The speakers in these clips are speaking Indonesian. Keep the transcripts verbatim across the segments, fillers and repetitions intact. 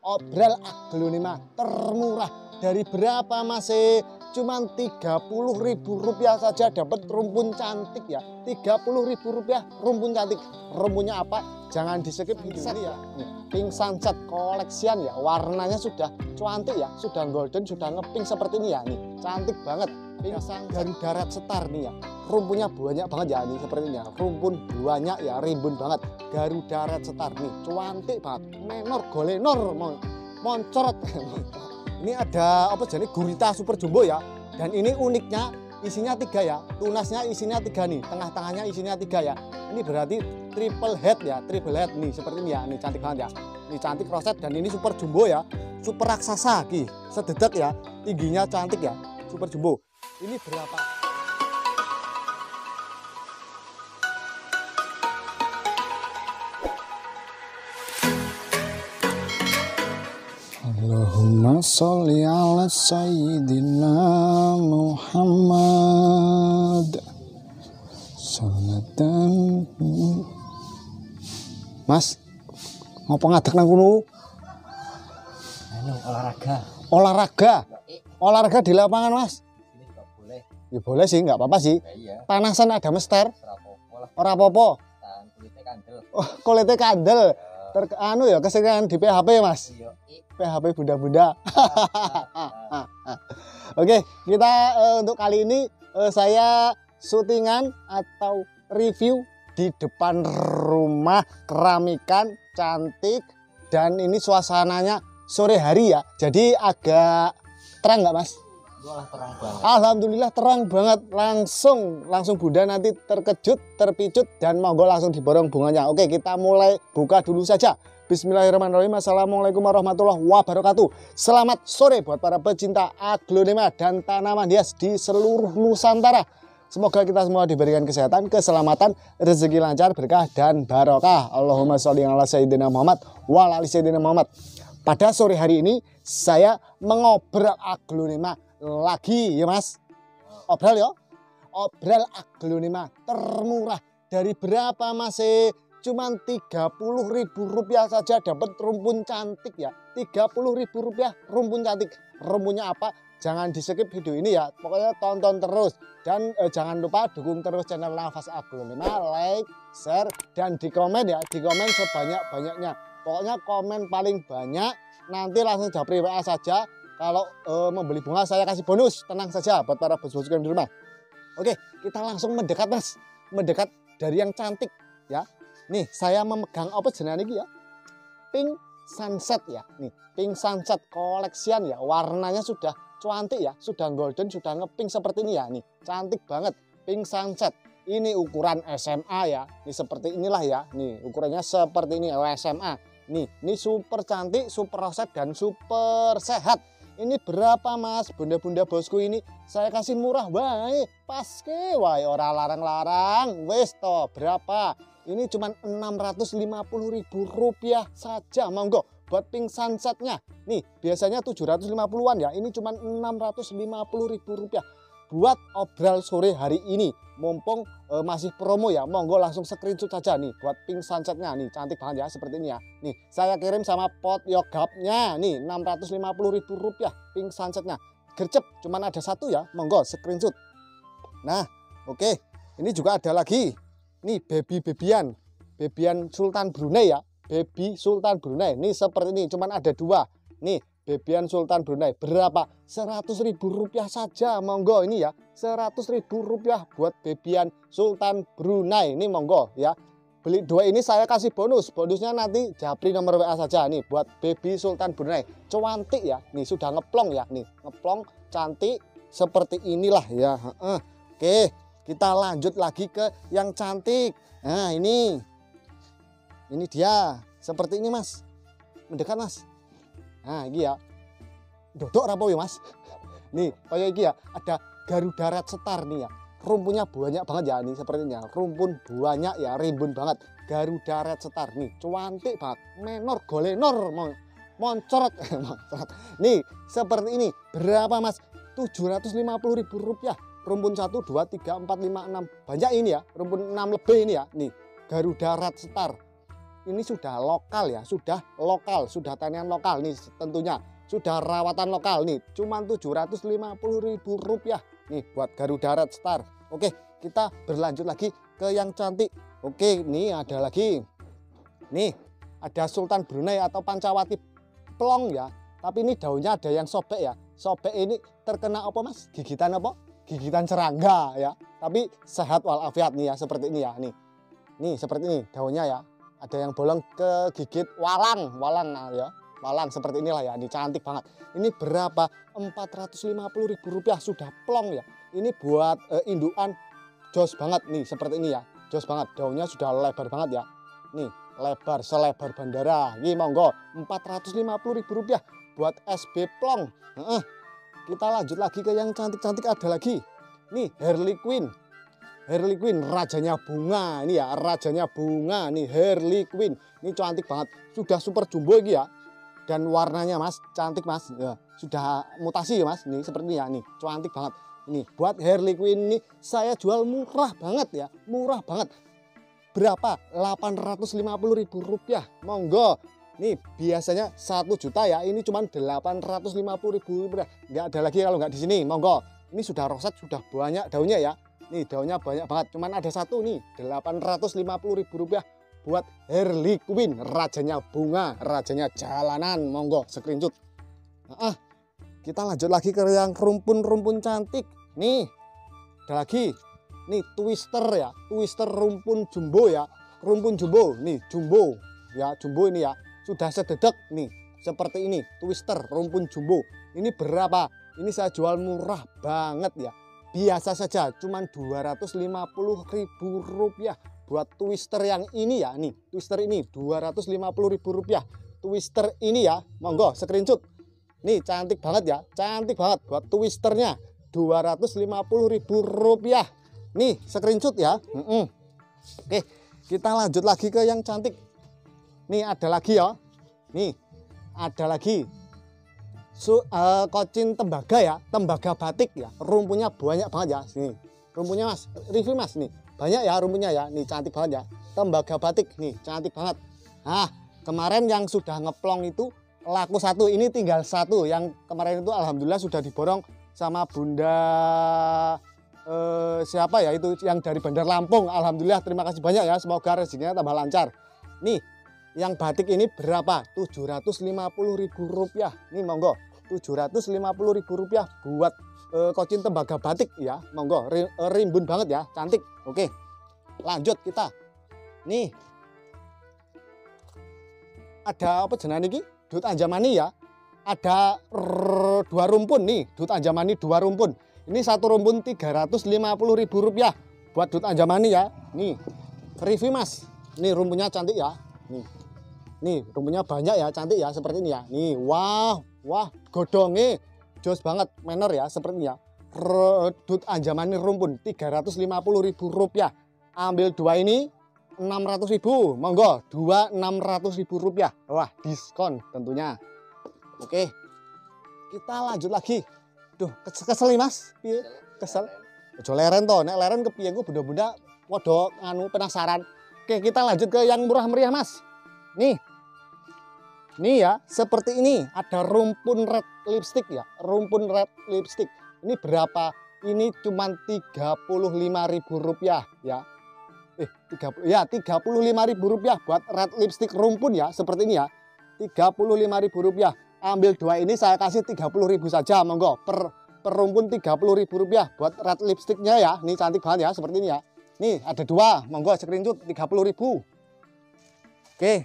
Obral aglonema termurah. Dari berapa masih? Cuman tiga puluh ribu rupiah saja dapat rumpun cantik ya. tiga puluh ribu rupiah rumpun cantik. Rumpunnya apa? Jangan di skip video ini ya. Nih, pink sunset koleksian ya. Warnanya sudah cantik ya. Sudah golden, sudah ngepink seperti ini ya. Nih, cantik banget. Pink sunset Garuda Red Star nih ya. Rumpunnya banyak banget ya, nih seperti ini ya. Rumpun banyak ya, rimbun banget. Garuda Red Star nih, cantik banget. Menor, golenor, moncrot. Ini ada apa jadi gurita super jumbo ya. Dan ini uniknya isinya tiga ya. Tunasnya isinya tiga nih. Tengah-tengahnya isinya tiga ya. Ini berarti triple head ya. Triple head nih seperti ini ya. Ini cantik banget ya. Ini cantik roset dan ini super jumbo ya. Super raksasa ki. Sededak ya. Tingginya cantik ya. Super jumbo. Ini berapa? Allahumma sholli ala sayyidina Muhammad. Salatan. Mas, ngopo ngadeg nang kono? Anu olahraga. Olahraga. Olahraga di lapangan, Mas. Ini juga boleh. Ya boleh sih, nggak apa-apa sih. Ya, iya. Panasan ada mester. Ora Ora apa-apa. Tahan kulitnya kandel. Oh, kulitnya kandel. Ter anu ya keseringan di P H P, Mas. Iya. P H P bunda-bunda. Oke, kita uh, untuk kali ini uh, saya syutingan atau review di depan rumah keramikan cantik dan ini suasananya sore hari ya. Jadi agak terang nggak, Mas? Wah, terang banget. Alhamdulillah terang banget. Langsung langsung Bunda nanti terkejut, terpicut dan monggo langsung diborong bunganya. Oke, kita mulai buka dulu saja. Bismillahirrahmanirrahim. Assalamualaikum warahmatullahi wabarakatuh. Selamat sore buat para pecinta aglonema dan tanaman hias di seluruh Nusantara. Semoga kita semua diberikan kesehatan, keselamatan, rezeki lancar, berkah dan barokah. Allahumma sholli ala sayyidina Muhammad wa ala ali sayyidina Muhammad. Pada sore hari ini saya mengobrol aglonema lagi ya, Mas. Obral ya. Obral aglonema termurah. Dari berapa masih? Cuman tiga puluh ribu rupiah saja dapat rumpun cantik ya. tiga puluh ribu rupiah rumpun cantik. Rumpunnya apa? Jangan di skip video ini ya. Pokoknya tonton terus. Dan eh, jangan lupa dukung terus channel Nafas Aglonema, like, share, dan di komen ya. Di komen sebanyak-banyaknya. Pokoknya komen paling banyak. Nanti langsung japri W A saja. Kalau eh, membeli bunga saya kasih bonus. Tenang saja buat para bos-bos di rumah. Oke, kita langsung mendekat, Mas. Mendekat dari yang cantik ya. Nih, saya memegang apa jenenge iki ya? Pink sunset ya. Nih, pink sunset koleksian ya. Warnanya sudah cantik ya, sudah golden, sudah ngepink seperti ini ya. Nih, cantik banget pink sunset. Ini ukuran S M A ya. Nih seperti inilah ya. Nih, ukurannya seperti ini S M A. Nih, ini super cantik, super roset dan super sehat. Ini berapa, Mas? Bunda-bunda bosku ini saya kasih murah wae. Pas ke wae ora larang-larang. Wes to, berapa? Ini cuma enam ratus lima puluh ribu rupiah saja, monggo buat pink sunsetnya. Nih, biasanya tujuh ratus lima puluhan ya, ini cuma enam ratus lima puluh ribu rupiah. Buat obral sore hari ini, mumpung e, masih promo ya, monggo langsung screenshot saja nih buat pink sunsetnya. Nih, cantik banget ya, seperti ini ya. Nih, saya kirim sama pot yogapnya, nih enam ratus lima puluh ribu rupiah pink sunsetnya. Gercep, cuma ada satu ya, monggo screenshot. Nah, oke, ini juga ada lagi. Nih baby-babyan, babyan Sultan Brunei ya, baby Sultan Brunei. Nih seperti ini, cuman ada dua. Nih babyan Sultan Brunei, berapa? seratus ribu rupiah saja, monggo ini ya. seratus ribu rupiah buat babyan Sultan Brunei. Ini monggo ya. Beli dua ini saya kasih bonus. Bonusnya nanti japri nomor W A saja nih buat baby Sultan Brunei. Cantik ya. Nih sudah ngeplong ya, nih ngeplong cantik seperti inilah ya. Oke. Kita lanjut lagi ke yang cantik. Nah ini. Ini dia. Seperti ini, Mas. Mendekat, Mas. Nah ini ya. Dodok rapo ya, Mas. Nih kayak ini ya. Ada Garuda Red Star nih ya. Rumpunnya banyak banget ya. Nih sepertinya. Rumpun banyak ya. Rimbun banget. Garuda Red Star. Nih cantik banget. Menor, golenor. Moncrot. Nih seperti ini. Berapa, Mas? tujuh ratus lima puluh ribu rupiah. Rumpun satu, dua, tiga, empat, lima, enam. Banyak ini ya. Rumpun enam lebih ini ya. Nih, Garuda Red Star. ini sudah lokal ya, sudah lokal, sudah tanian lokal nih tentunya. Sudah rawatan lokal nih, cuman tujuh ratus lima puluh ribu rupiah nih buat Garuda Red Star. Oke, kita berlanjut lagi ke yang cantik. Oke, nih ada lagi. Nih, ada Sultan Brunei atau Pancawati plong ya. Tapi ini daunnya ada yang sobek ya. Sobek ini terkena apa Mas? Gigitan apa? Gigitan serangga ya. Tapi sehat walafiat nih ya, seperti ini ya. Nih, nih seperti ini daunnya ya. Ada yang bolong ke gigit walang, walang nah, ya. Walang seperti inilah ya. Ini cantik banget. Ini berapa? empat ratus lima puluh ribu rupiah sudah plong ya. Ini buat uh, indukan jos banget nih, seperti ini ya. Jos banget. Daunnya sudah lebar banget ya. Nih, lebar selebar bandara. Ini monggo empat ratus lima puluh ribu rupiah buat S B plong. Nah, kita lanjut lagi ke yang cantik-cantik, ada lagi. Nih, Harley Quinn. Harley Quinn, rajanya bunga. Ini ya, rajanya bunga. Nih, Harley Quinn. Ini cantik banget. Sudah super jumbo ini ya. Dan warnanya Mas, cantik Mas. Ya, sudah mutasi ya Mas. Nih, seperti ini ya. Nih, cantik banget. Ini buat Harley Quinn ini saya jual murah banget ya. Murah banget. Berapa? delapan ratus lima puluh ribu rupiah. Monggo. Nih, biasanya satu juta ya. Ini cuma delapan ratus lima puluh ribu rupiah. Nggak ada lagi kalau nggak di sini. Monggo. Ini sudah roset, sudah banyak daunnya ya. Nih, daunnya banyak banget. Cuman ada satu nih, delapan ratus lima puluh ribu rupiah buat Harley Quinn, rajanya bunga, rajanya jalanan. Monggo, screenshot. Nah, kita lanjut lagi ke yang rumpun-rumpun cantik. Nih, ada lagi. Nih, twister ya, twister rumpun jumbo ya. Rumpun jumbo, nih jumbo ya, jumbo ini ya. Sudah sededek nih, seperti ini, twister rumpun jumbo. Ini berapa? Ini saya jual murah banget ya. Biasa saja, cuman dua ratus lima puluh ribu rupiah buat twister yang ini ya. Nih, twister ini dua ratus lima puluh ribu rupiah. Twister ini ya, monggo screenshot. Nih, cantik banget ya, cantik banget buat twisternya dua ratus lima puluh ribu rupiah. Nih, screenshot ya. Mm -mm. Oke, kita lanjut lagi ke yang cantik. Nih, ada lagi ya. Nih, ada lagi. So, uh, kocin tembaga ya, tembaga batik ya. Rumpunnya banyak banget ya. Sini, rumpunnya Mas, review Mas nih. Banyak ya rumpunnya ya. Nih, cantik banget ya. Tembaga batik nih, cantik banget. Nah, kemarin yang sudah ngeplong itu laku satu, ini tinggal satu. Yang kemarin itu alhamdulillah sudah diborong sama Bunda eh, siapa ya itu yang dari Bandar Lampung. Alhamdulillah, terima kasih banyak ya. Semoga rezekinya tambah lancar. Nih, yang batik ini berapa? tujuh ratus lima puluh ribu rupiah. Nih monggo, tujuh ratus lima puluh ribu rupiah buat eh, kocin tembaga batik ya. Monggo, rimbun banget ya, cantik. Oke, lanjut kita. Nih, ada apa jenengan ini? Dut Anjamani ya. Ada dua rumpun nih, Dut Anjamani dua rumpun. Ini satu rumpun tiga ratus lima puluh ribu rupiah buat Dut Anjamani ya. Nih, review Mas. Nih rumpunnya cantik ya. Nih, nih rumpunnya banyak ya, cantik ya, seperti ini ya. Nih, wah, wah, godongnya jos banget, menor ya, seperti ini ya. Dut Anjamani rumpun tiga ratus lima puluh ribu rupiah. Ambil dua ini enam ratus ribu, monggo, dua enam ratus ribu rupiah. Wah, diskon tentunya. Oke, kita lanjut lagi. Duh, kesel nih Mas, piye? Kesel. Ojo leren toh, nek leren kepiye gue bunda-bunda waduh anu penasaran. Oke, kita lanjut ke yang murah meriah Mas. Nih, nih ya, seperti ini ada rumpun red lipstick ya, rumpun red lipstick. Ini berapa? Ini cuma tiga puluh lima ribu rupiah ya. Eh, tiga puluh ya, tiga puluh lima ribu rupiah buat red lipstick rumpun ya, seperti ini ya. tiga puluh lima ribu rupiah. Ambil dua ini saya kasih tiga puluh ribu saja, monggo. Per, per rumpun tiga puluh ribu rupiah buat red lipsticknya ya. Ini cantik banget ya, seperti ini ya. Nih, ada dua, monggo screenshot tiga puluh ribu. Oke.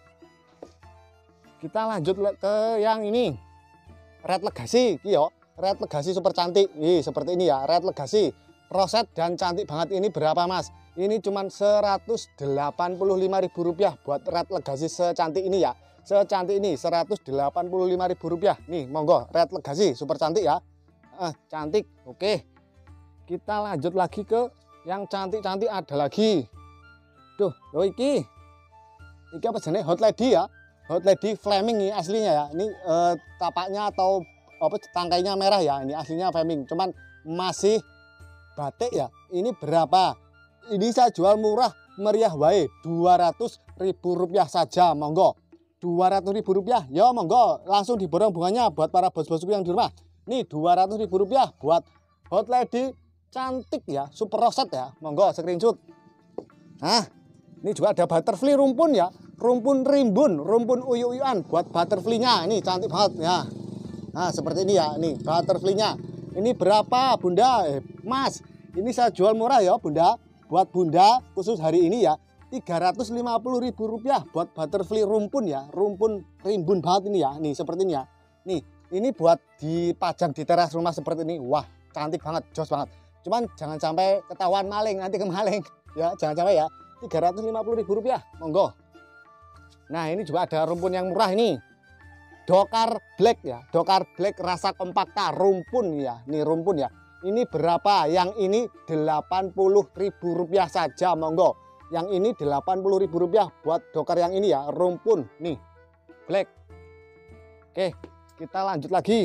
Kita lanjut ke yang ini. Red Legacy, yo. Red Legacy super cantik. Nih, seperti ini ya, Red Legacy. Roset dan cantik banget. Ini berapa Mas? Ini cuma seratus delapan puluh lima ribu rupiah buat Red Legacy secantik ini ya. Secantik ini seratus delapan puluh lima ribu rupiah. Nih, monggo, Red Legacy super cantik ya. Ah, cantik. Oke. Kita lanjut lagi ke yang cantik-cantik, ada lagi. Tuh, oh iki. Iki apa jenis? Hot Lady ya. Hot Lady Flaming ini aslinya ya. Ini eh, tapaknya atau apa tangkainya merah ya. Ini aslinya Flaming. Cuman masih batik ya. Ini berapa? Ini saya jual murah meriah wae dua ratus ribu rupiah saja, monggo. dua ratus ribu rupiah, ya monggo langsung diborong bunganya buat para bos-bosku yang di rumah. Nih dua ratus ribu rupiah buat hot lady cantik ya, super roset ya, monggo screenshot. Nah, ini juga ada butterfly rumpun ya, rumpun rimbun, rumpun uyu-uyuan buat butterfly-nya. Ini cantik banget ya. Nah, seperti ini ya, nih butterfly-nya. Ini berapa, Bunda? Eh, Mas, ini saya jual murah ya, Bunda. Buat Bunda khusus hari ini ya, tiga ratus lima puluh ribu rupiah buat butterfly rumpun ya, rumpun rimbun banget ini ya. Nih, seperti ini ya. Nih, ini buat dipajang di teras rumah seperti ini. Wah, cantik banget, jos banget. Cuman jangan sampai ketahuan maling, nanti kemaling. Ya, jangan sampai ya. tiga ratus lima puluh ribu rupiah, monggo. Nah, ini juga ada rumpun yang murah ini. Dokar Black ya, Dokar Black rasa kompakta rumpun ya. Nih rumpun ya. Ini berapa? Yang ini delapan puluh ribu rupiah saja, monggo. Yang ini delapan puluh ribu rupiah buat dokar yang ini ya, rumpun nih. Black. Oke, kita lanjut lagi.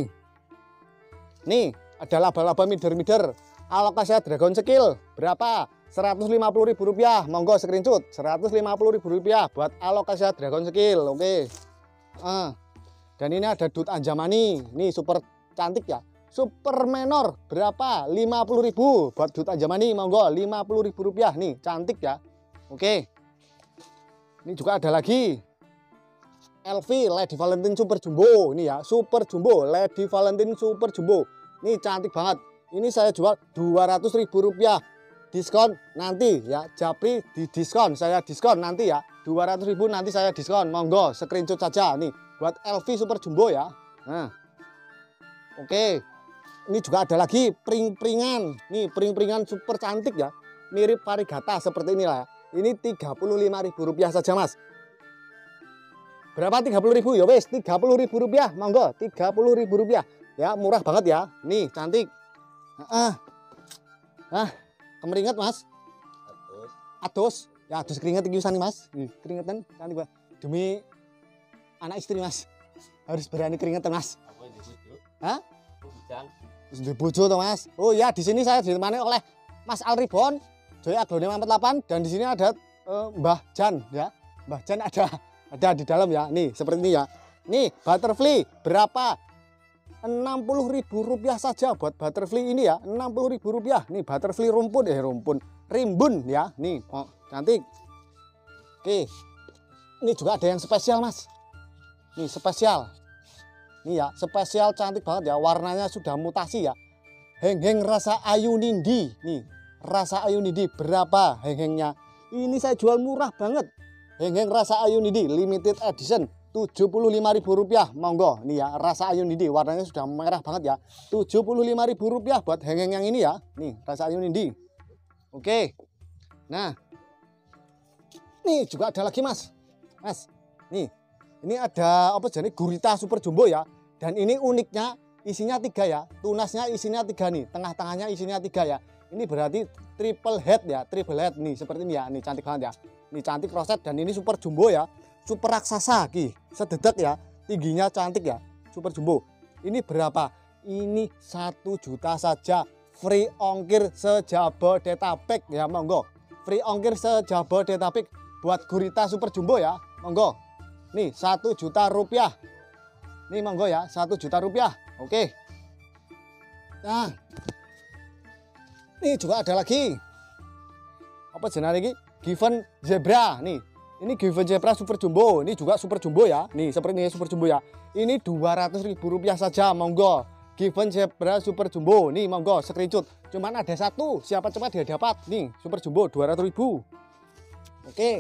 Nih, ada laba-laba mider-mider. Alocasia Dragon Skill berapa? seratus lima puluh ribu rupiah, monggo screenshot. seratus lima puluh ribu rupiah buat Alocasia Dragon Skill. Oke. Ah. Dan ini ada Dut Anjamani. Nih super cantik ya. Super menor berapa? lima puluh ribu buat Dut Anjamani, monggo lima puluh ribu rupiah nih, cantik ya. Oke. Ini juga ada lagi L V Lady Valentine Super Jumbo. Ini ya, Super Jumbo, Lady Valentine Super Jumbo. Ini cantik banget. Ini saya jual dua ratus ribu rupiah. Diskon nanti ya, Japri di diskon, saya diskon nanti ya. dua ratus ribu nanti saya diskon, monggo screenshot saja nih buat L V Super Jumbo ya. Nah. Oke. Ini juga ada lagi pring-pringan. Nih pring-pringan super cantik ya. Mirip varigata seperti inilah. Ini tiga puluh lima ribu rupiah saja, Mas. Berapa tiga puluh ribu? Ya wes, tiga puluh ribu rupiah. Monggo, tiga puluh ribu rupiah. Ya, murah banget ya. Nih, cantik. Ah. Ah, kemeringat, Mas. Atus. Atus. Ya, atus keringet iki usane, Mas. Nih, keringetan cantik banget. Demi anak istri, Mas. Harus berani keringetan, Mas. Apa yang dibujuk? Hah? Bujang. Terus di bojo toh, Mas. Oh ya, di sini saya ditemani oleh Mas Alribon, Joy Aglonema empat puluh delapan, dan di sini ada uh, Mbah Jan ya. Mbah Jan ada ada di dalam ya. Nih, seperti ini ya. Nih, butterfly berapa? enam puluh ribu rupiah saja buat butterfly ini ya. enam puluh ribu rupiah. Nih, butterfly rumpun eh rumpun. Rimbun ya. Nih, oh, cantik. Oke. Ini juga ada yang spesial, Mas. Nih, spesial. Ini ya, spesial cantik banget ya, warnanya sudah mutasi ya. Heng-heng rasa ayu nindi. Nih, rasa ayu nindi berapa heng-hengnya? Ini saya jual murah banget. Heng-heng rasa ayu nindi limited edition tujuh puluh lima ribu rupiah, monggo. Nih ya, rasa ayu nindi warnanya sudah merah banget ya. tujuh puluh lima ribu rupiah buat heng-heng yang ini ya. Nih, rasa ayu nindi. Oke. Nah. Nih juga ada lagi, Mas. Mas. Nih. Ini ada apa jadi gurita super jumbo ya. Dan ini uniknya isinya tiga ya. Tunasnya isinya tiga nih. Tengah-tengahnya isinya tiga ya. Ini berarti triple head ya. Triple head nih seperti ini ya. Ini cantik banget ya. Ini cantik roset dan ini super jumbo ya. Super raksasa ki. Sededek ya. Tingginya cantik ya. Super jumbo. Ini berapa? Ini satu juta saja. Free ongkir sejabodetabek ya, monggo. Free ongkir sejabodetabek buat gurita super jumbo ya. Monggo. Nih satu juta rupiah. Nih monggo ya, satu juta rupiah. Oke. Nah. Nih juga ada lagi. Apa jenis lagi? Given Zebra. Nih. Ini Given Zebra super jumbo. Ini juga super jumbo ya. Nih seperti ini super jumbo ya. Ini dua ratus ribu rupiah saja, monggo. Given Zebra super jumbo. Nih monggo screenshot. Cuman ada satu. Siapa cepat dia dapat. Nih super jumbo dua ratus ribu. Oke.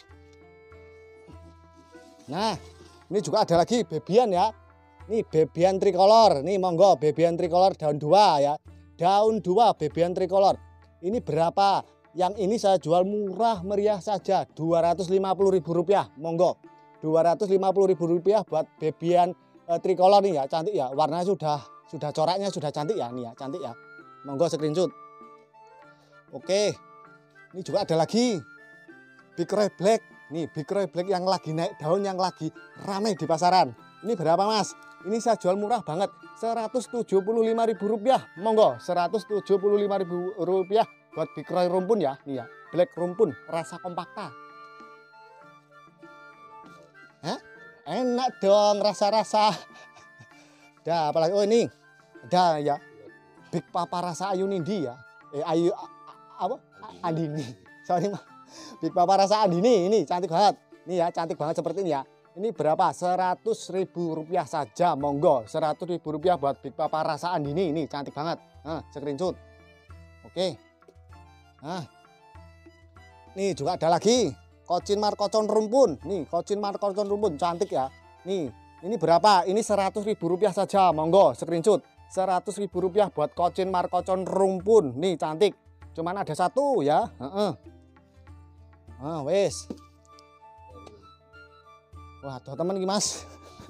Nah, ini juga ada lagi bebian ya. Nih bebian tricolor. Nih monggo bebian tricolor daun dua ya. Daun dua bebian tricolor. Ini berapa? Yang ini saya jual murah meriah saja dua ratus lima puluh ribu rupiah. Monggo. dua ratus lima puluh ribu rupiah buat bebian eh, tricolor nih ya. Cantik ya. Warnanya sudah sudah coraknya sudah cantik ya nih ya. Cantik ya. Monggo screenshot. Oke. Ini juga ada lagi Big Roy Black. Nih Big Roy Black yang lagi naik daun, yang lagi ramai di pasaran. Ini berapa, Mas? Ini saya jual murah banget, seratus tujuh puluh lima ribu rupiah. Monggo, seratus tujuh puluh lima ribu rupiah buat Big Roy rumpun ya. Nih ya, Black rumpun rasa kompakta. Hah? Enak dong rasa-rasa. Dah apalagi oh ini. Ada ya. Big Papa rasa Ayu Nindi ya. Eh Ayu a, a, apa? Andini. Sorry mah. Big Papa rasa Andini ini cantik banget. Ini ya cantik banget seperti ini ya. Ini berapa? seratus ribu rupiah saja, monggo. seratus ribu rupiah buat Big Papa rasa Andini. Ini cantik banget. Nah, screenshot. Oke. Nah. Nih juga ada lagi. Kocin markocon rumpun. Nih, kocin markocon rumpun cantik ya. Nih, ini berapa? Ini seratus ribu rupiah saja, monggo. Screenshot. seratus ribu rupiah buat kocin markocon rumpun. Nih, cantik. Cuman ada satu ya. Heeh. Ah, wes. Wah, tuh teman iki, Mas.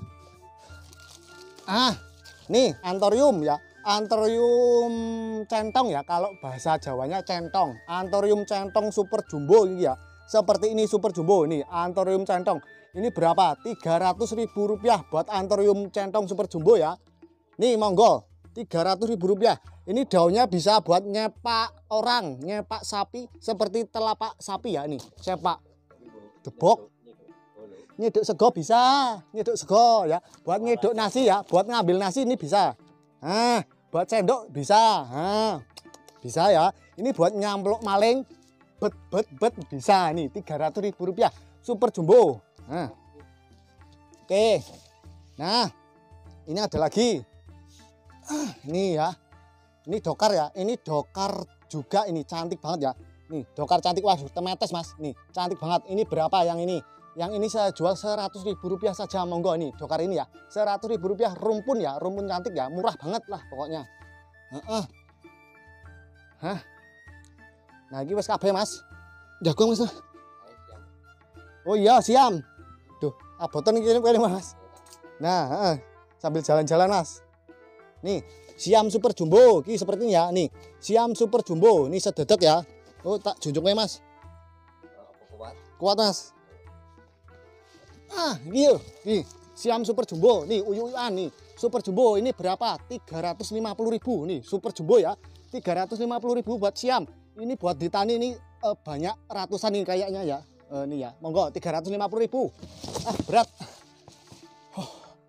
Ah, nih antorium ya. Antorium centong ya. Kalau bahasa Jawanya centong. Antorium centong super jumbo ini ya. Seperti ini super jumbo ini. Antorium centong. Ini berapa? tiga ratus ribu rupiah buat antorium centong super jumbo ya. Nih monggo. tiga ratus ribu rupiah. Ini daunnya bisa buat nyepak orang, nyepak sapi seperti telapak sapi ya nih. Sepak debok. Nyeduk sego bisa, nyeduk sego ya. Buat nyeduk nasi ya, buat ngambil nasi ini bisa. Nah, buat sendok bisa. Nah, bisa ya. Ini buat nyampluk maling, bet bet bet bisa nih. tiga ratus ribu rupiah, super jumbo. Nah, oke. Nah, ini ada lagi. Ah, ini ya. Ini dokar ya. Ini dokar juga ini cantik banget ya. Nih, dokar cantik. Waduh, temetes Mas. Nih, cantik banget. Ini berapa yang ini? Yang ini saya jual seratus ribu rupiah saja, monggo ini dokar ini ya. seratus ribu rupiah rumpun ya, rumpun cantik ya, murah banget lah pokoknya. Heeh. Hah. Nah, ini wis kabeh, Mas. Jagung wis. Oh iya, siam. Duh, aboten iki kene Mas. Nah, heeh. Sambil jalan-jalan, Mas. Nih, siam super jumbo iki seperti ini ya. Nih, siam super jumbo. Ini sededek ya. Oh, tak junjungnya, Mas. Kuat. Kuat, Mas. Ah, iya, nih, siam super jumbo, nih uyu-uyuan nih, super jumbo ini berapa? tiga ratus lima puluh ribu nih, super jumbo ya, tiga ratus lima puluh ribu buat siam. Ini buat ditani ini eh, banyak ratusan nih kayaknya ya, eh, nih ya, monggo tiga ratus lima puluh ribu. Ah, berat. Huh.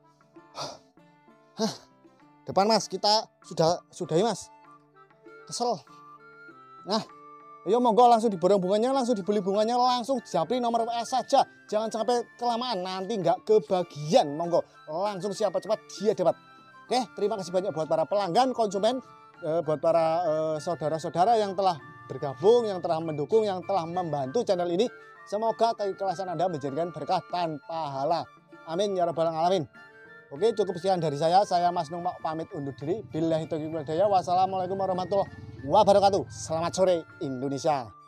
Hah. Depan Mas, kita sudah sudahi Mas. Kesel. Nah. Ayo monggo langsung diborong bunganya, langsung dibeli bunganya, langsung japri nomor W A saja. Jangan sampai kelamaan, nanti nggak kebagian. Monggo langsung siapa cepat dia dapat. Oke, terima kasih banyak buat para pelanggan, konsumen, eh, buat para eh, saudara-saudara yang telah bergabung, yang telah mendukung, yang telah membantu channel ini. Semoga keikhlasan Anda menjadikan berkah tanpa pahala. Amin ya rabbal alamin. Oke, cukup sekian dari saya. Saya Mas Nung pamit undur diri. Billahi taufiq wal hidayah. Wassalamualaikum warahmatullahi wabarakatuh. Selamat sore Indonesia.